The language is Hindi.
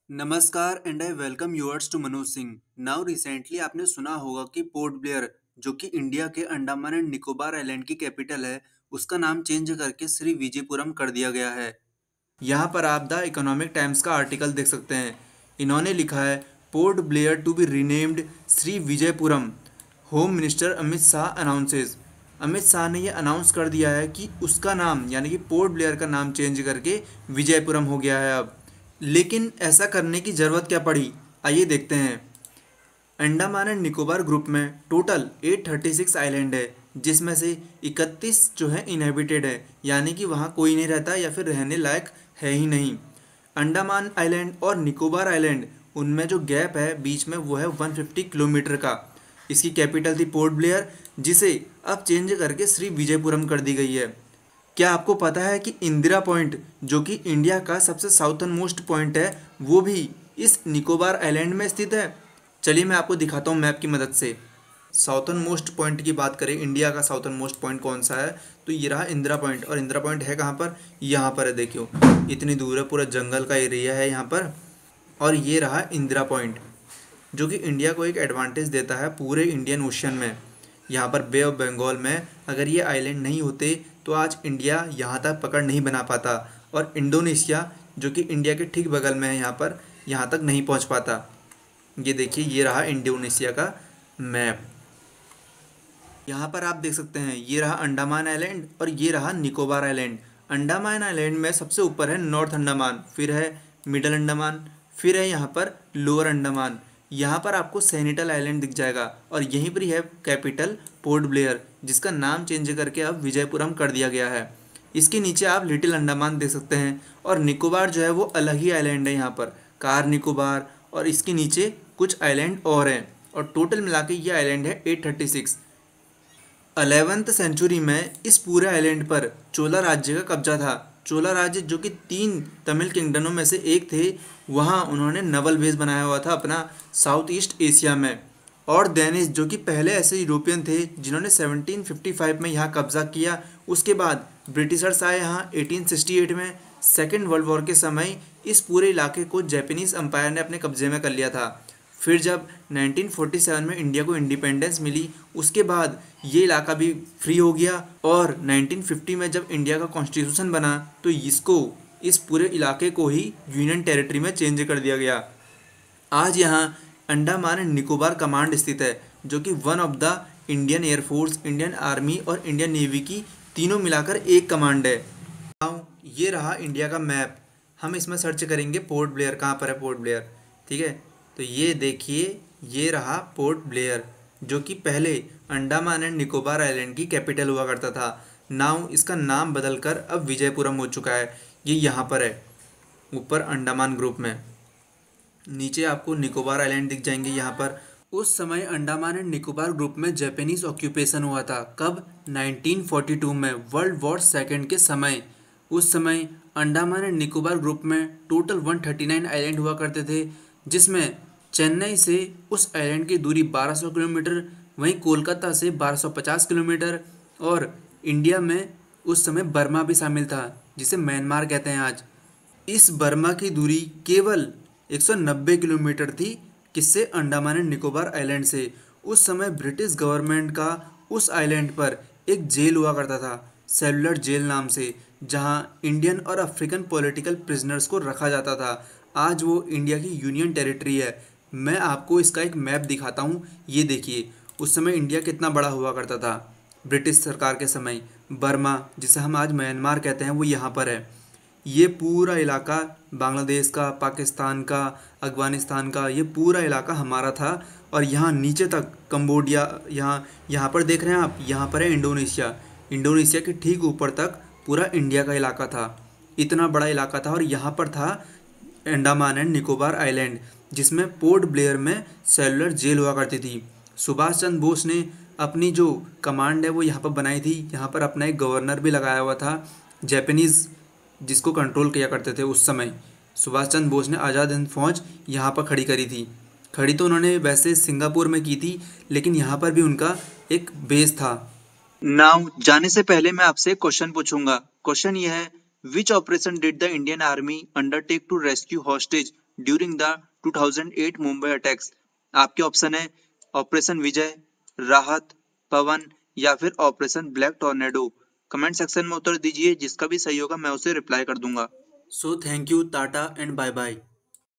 नमस्कार and I welcome yours to Manoj Singh. Now recently आपने सुना होगा कि पोर्ट ब्लेयर जो कि इंडिया के अंडमान एंड निकोबार आइलैंड की कैपिटल है, उसका नाम चेंज करके श्री विजयपुरम कर दिया गया है। यहाँ पर आप द इकोनॉमिक टाइम्स का आर्टिकल देख सकते हैं। इन्होंने लिखा है Port Blair to be renamed Shri Vijayapuram. Home minister Amit Shah announces. Amit Shah ने यह अनाउंस कर दिया है कि उसका नाम यानी कि पोर्ट ब्लेयर का नाम चेंज करके विजयपुरम हो गया है अब। लेकिन ऐसा करने की ज़रूरत क्या पड़ी, आइए देखते हैं। अंडमान एंड निकोबार ग्रुप में टोटल 836 आइलैंड है, जिसमें से 31 जो है इनहेबिटेड है, यानी कि वहाँ कोई नहीं रहता या फिर रहने लायक है ही नहीं। अंडमान आइलैंड और निकोबार आइलैंड, उनमें जो गैप है बीच में वो है 150 किलोमीटर का। इसकी कैपिटल थी पोर्ट ब्लेयर, जिसे अब चेंज करके श्री विजयपुरम कर दी गई है। क्या आपको पता है कि इंदिरा पॉइंट जो कि इंडिया का सबसे साउथर्न मोस्ट पॉइंट है, वो भी इस निकोबार आइलैंड में स्थित है। चलिए मैं आपको दिखाता हूँ मैप की मदद से। साउथर्न मोस्ट पॉइंट की बात करें, इंडिया का साउथर्न मोस्ट पॉइंट कौन सा है, तो ये रहा इंदिरा पॉइंट। और इंदिरा पॉइंट है कहाँ पर, यहाँ पर है। देखियो इतनी दूर है, पूरा जंगल का एरिया है यहाँ पर। और ये रहा इंदिरा पॉइंट, जो कि इंडिया को एक एडवांटेज देता है पूरे इंडियन ओशन में। यहाँ पर बे ऑफ बंगाल में अगर ये आइलैंड नहीं होते तो आज इंडिया यहाँ तक पकड़ नहीं बना पाता, और इंडोनेशिया जो कि इंडिया के ठीक बगल में है यहाँ पर, यहाँ तक नहीं पहुँच पाता। ये देखिए, ये रहा इंडोनेशिया का मैप। यहाँ पर आप देख सकते हैं, ये रहा अंडमान आइलैंड और ये रहा निकोबार आइलैंड। अंडमान आइलैंड में सबसे ऊपर है नॉर्थ अंडमान, फिर है मिडल अंडमान, फिर है यहाँ पर लोअर अंडमान। यहाँ पर आपको सैनिटल आइलैंड दिख जाएगा और यहीं पर ही है कैपिटल पोर्ट ब्लेयर, जिसका नाम चेंज करके अब विजयपुरम कर दिया गया है। इसके नीचे आप लिटिल अंडमान देख सकते हैं, और निकोबार जो है वो अलग ही आइलैंड है यहाँ पर, कार निकोबार, और इसके नीचे कुछ आइलैंड और हैं, और टोटल मिला के ये आइलैंड है 836। 11वीं सेंचुरी में इस पूरे आइलैंड पर चोला राज्य का कब्जा था। चोला राज्य जो कि 3 तमिल किंगडमों में से एक थे, वहाँ उन्होंने नवल बेस बनाया हुआ था अपना साउथ ईस्ट एशिया में। और डेनिश जो कि पहले ऐसे यूरोपियन थे जिन्होंने 1755 में यहाँ कब्जा किया। उसके बाद ब्रिटिशर्स आए यहाँ 1868 में। सेकेंड वर्ल्ड वॉर के समय इस पूरे इलाके को जापानीज एम्पायर ने अपने कब्जे में कर लिया था। फिर जब 1947 में इंडिया को इंडिपेंडेंस मिली, उसके बाद ये इलाका भी फ्री हो गया, और 1950 में जब इंडिया का कॉन्स्टिट्यूशन बना तो इसको, इस पूरे इलाके को ही यूनियन टेरिटरी में चेंज कर दिया गया। आज यहाँ अंडमान एंड निकोबार कमांड स्थित है, जो कि one of the Indian air force, Indian army और इंडियन नेवी की तीनों मिलाकर एक कमांड है। ये रहा इंडिया का मैप। हम इसमें सर्च करेंगे पोर्ट ब्लेयर, कहाँ पर है पोर्ट ब्लेयर, ठीक है। तो ये देखिए, ये रहा पोर्ट ब्लेयर, जो कि पहले अंडमान एंड निकोबार आइलैंड की कैपिटल हुआ करता था। नाउ इसका नाम बदलकर अब विजयपुरम हो चुका है। ये यहाँ पर है ऊपर अंडमान ग्रुप में, नीचे आपको निकोबार आइलैंड दिख जाएंगे यहाँ पर। उस समय अंडमान एंड निकोबार ग्रुप में जापानीज ऑक्यूपेशन हुआ था। कब? 1942 में, वर्ल्ड वॉर सेकेंड के समय। उस समय अंडमान एंड निकोबार ग्रुप में टोटल 139 आइलैंड हुआ करते थे, जिसमें चेन्नई से उस आइलैंड की दूरी 1200 किलोमीटर, वहीं कोलकाता से 1250 किलोमीटर, और इंडिया में उस समय बर्मा भी शामिल था, जिसे म्यांमार कहते हैं आज। इस बर्मा की दूरी केवल 190 किलोमीटर थी, किससे? अंडमान एंड निकोबार आइलैंड से। उस समय ब्रिटिश गवर्नमेंट का उस आइलैंड पर एक जेल हुआ करता था, सेलुलर जेल नाम से, जहां इंडियन और अफ्रीकन पॉलिटिकल प्रिजनर्स को रखा जाता था। आज वो इंडिया की यूनियन टेरिटरी है। मैं आपको इसका एक मैप दिखाता हूँ, ये देखिए उस समय इंडिया कितना बड़ा हुआ करता था ब्रिटिश सरकार के समय। बर्मा, जिसे हम आज म्यांमार कहते हैं, वो यहाँ पर है। ये पूरा इलाका बांग्लादेश का, पाकिस्तान का, अफगानिस्तान का, ये पूरा इलाका हमारा था। और यहाँ नीचे तक कंबोडिया, यहाँ पर देख रहे हैं आप, यहाँ पर है इंडोनेशिया। इंडोनेशिया के ठीक ऊपर तक पूरा इंडिया का इलाका था। इतना बड़ा इलाका था, और यहाँ पर था अंडमान एंड निकोबार आइलैंड, जिसमें पोर्ट ब्लेयर में सेलुलर जेल हुआ करती थी। सुभाष चंद्र बोस ने अपनी जो कमांड है वो यहाँ पर बनाई थी। यहाँ पर अपना एक गवर्नर भी लगाया हुआ था, जापानीज़, जिसको कंट्रोल किया करते थे उस समय। सुभाष चंद्र बोस ने आज़ाद हिंद फौज यहाँ पर खड़ी करी थी। खड़ी तो उन्होंने वैसे सिंगापुर में की थी, लेकिन यहाँ पर भी उनका एक बेस था। नाउ जाने से पहले मैं आपसे एक क्वेश्चन पूछूंगा। क्वेश्चन ये है, which operation did the Indian army undertake to rescue hostage during the 2008 Mumbai attacks? आपके ऑप्शन है ऑपरेशन विजय, राहत, पवन या फिर operation black tornado. Comment section में उत्तर दीजिए, जिसका भी सही होगा मैं उसे रिप्लाई कर दूंगा। सो थैंक यू, टाटा एंड बाय बाय।